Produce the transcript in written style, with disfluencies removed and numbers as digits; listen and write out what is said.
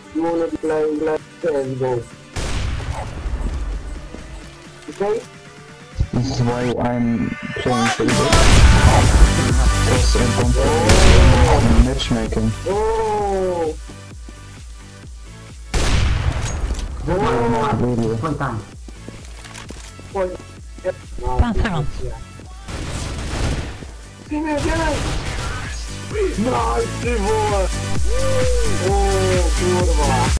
You wanna be like CSGO. Okay? This is why I'm playing for this. Because I don't play matchmaking. Oh! Really. One time. Hang on. Nice, boa! Oh, kurwa!